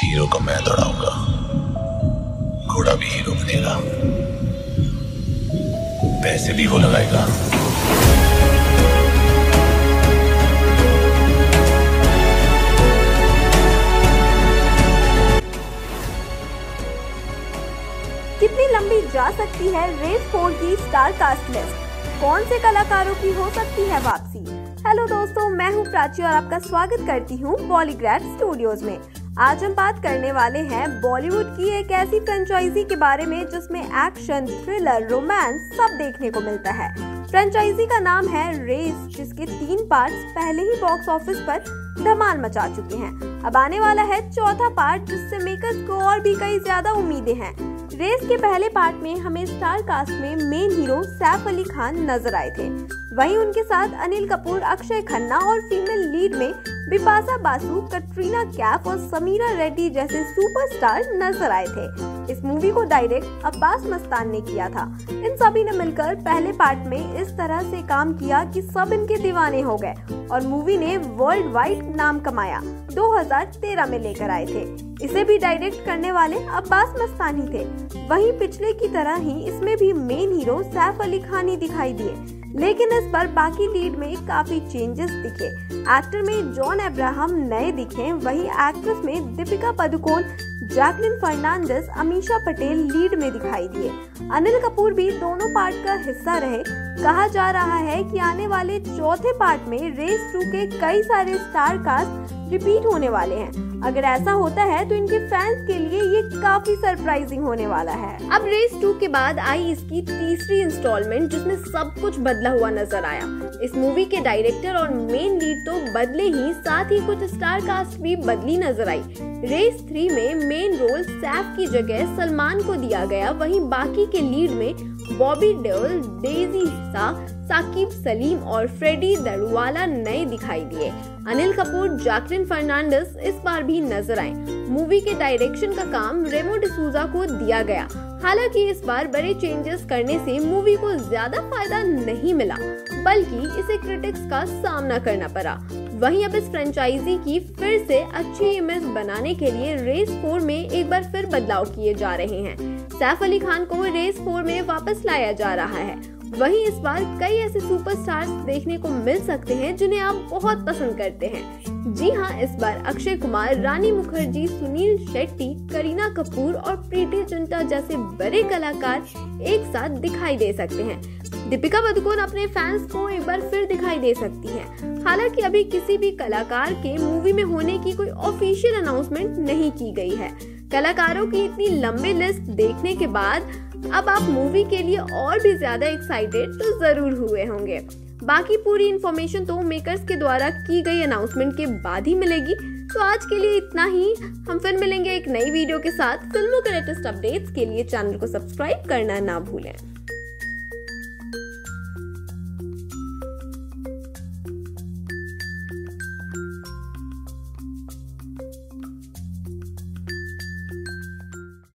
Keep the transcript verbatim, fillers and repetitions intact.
Hero को मैं दौड़ाऊंगा, घोड़ा भी हीरो बनेगा, पैसे भी वो लगाएगा। कितनी लंबी जा सकती है रेस फोर की स्टार कास्ट लिस्ट? कौन से कलाकारों की हो सकती है वापसी? हेलो दोस्तों, मैं हूं प्राची और आपका स्वागत करती हूं बॉलीग्रैड स्टूडियोज में। आज हम बात करने वाले हैं बॉलीवुड की एक ऐसी फ्रेंचाइजी के बारे में जिसमें एक्शन, थ्रिलर, रोमांस सब देखने को मिलता है। फ्रेंचाइजी का नाम है रेस, जिसके तीन पार्ट्स पहले ही बॉक्स ऑफिस पर धमाल मचा चुके हैं। अब आने वाला है चौथा पार्ट, जिससे मेकर्स को और भी कई ज्यादा उम्मीदें हैं। रेस के पहले पार्ट में हमें स्टार कास्ट में मेन हीरो सैफ अली खान नजर आए थे। वहीं उनके साथ अनिल कपूर, अक्षय खन्ना और फीमेल लीड में बिपाशा बासु, कटरीना कैफ और समीरा रेड्डी जैसे सुपरस्टार नजर आए थे। इस मूवी को डायरेक्ट अब्बास मस्तान ने किया था। इन सभी ने मिलकर पहले पार्ट में इस तरह से काम किया कि सब इनके दीवाने हो गए और मूवी ने वर्ल्ड वाइड नाम कमाया। दो हज़ार तेरह में लेकर आए थे। इसे भी डायरेक्ट करने वाले अब्बास मस्तान ही थे। वहीं पिछले की तरह ही इसमें भी मेन हीरो सैफ अली खान ही दिखाई दिए, लेकिन इस पर बाकी लीड में काफी चेंजेस दिखे। एक्टर में जॉन अब्राहम नए दिखे, वहीं एक्ट्रेस में दीपिका पादुकोण, जैकलिन फर्नांडिस, अमीषा पटेल लीड में दिखाई दिए। अनिल कपूर भी दोनों पार्ट का हिस्सा रहे। कहा जा रहा है कि आने वाले चौथे पार्ट में रेस टू के कई सारे स्टार कास्ट रिपीट होने वाले हैं। अगर ऐसा होता है तो इनके फैंस के लिए ये काफी सरप्राइजिंग होने वाला है। अब रेस टू के बाद आई इसकी तीसरी इंस्टॉलमेंट, जिसमें सब कुछ बदला हुआ नजर आया। इस मूवी के डायरेक्टर और मेन लीड तो बदले ही, साथ ही कुछ स्टार कास्ट भी बदली नजर आई। रेस थ्री में मेन रोल सैफ की जगह सलमान को दिया गया, वहीं बाकी के लीड में बॉबी देओल, डेजी सा, साकिब सलीम और फ्रेडी दरुवाला नए दिखाई दिए। अनिल कपूर, जैकलिन फर्नांडिस इस बार भी नजर आए। मूवी के डायरेक्शन का काम रेमो डिसूजा को दिया गया। हालांकि इस बार बड़े चेंजेस करने से मूवी को ज्यादा फायदा नहीं मिला, बल्कि इसे क्रिटिक्स का सामना करना पड़ा। वहीं अब इस फ्रेंचाइजी की फिर से अच्छी इमेज बनाने के लिए रेस फोर में एक बार फिर बदलाव किए जा रहे हैं। सैफ अली खान को रेस फोर में वापस लाया जा रहा है। वहीं इस बार कई ऐसे सुपरस्टार्स देखने को मिल सकते हैं जिन्हें आप बहुत पसंद करते हैं। जी हाँ, इस बार अक्षय कुमार, रानी मुखर्जी, सुनील शेट्टी, करीना कपूर और प्रीति जिंटा जैसे बड़े कलाकार एक साथ दिखाई दे सकते हैं। दीपिका पादुकोण अपने फैंस को एक बार फिर दिखाई दे सकती है। हालांकि अभी किसी भी कलाकार के मूवी में होने की कोई ऑफिशियल अनाउंसमेंट नहीं की गई है। कलाकारों की इतनी लंबी लिस्ट देखने के बाद अब आप मूवी के लिए और भी ज्यादा एक्साइटेड तो जरूर हुए होंगे। बाकी पूरी इन्फॉर्मेशन तो मेकर्स के द्वारा की गई अनाउंसमेंट के बाद ही मिलेगी। तो आज के लिए इतना ही। हम फिर मिलेंगे एक नई वीडियो के साथ। फिल्मों के लेटेस्ट अपडेट्स के लिए चैनल को सब्सक्राइब करना ना भूलें।